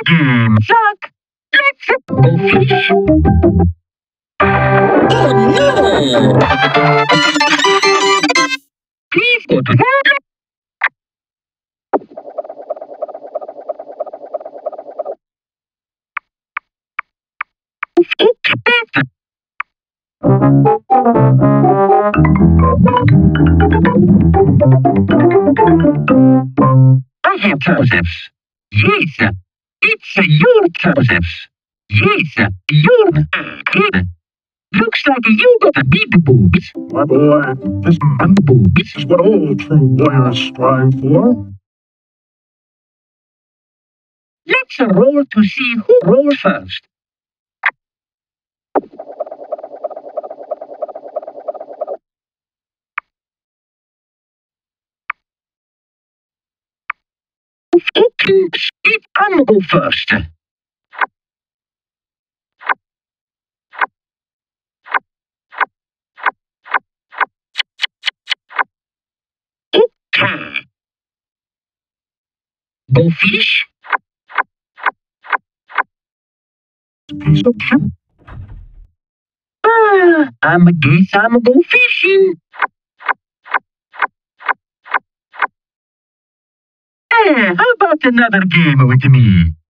game. Suck. Let's go fish. Oh no! Please go to bed. Okay. I have trousers. Yes, it's your trousers. Yes, your. Looks like you got a big boobs. My boy, this man boobs is what all true warriors strive for. Let's roll to see who rolls first. Okay, I'm gonna go first. Okay. Go fish. Piece of shit. I'm a guess I'm gonna go fishing. How about another game with me?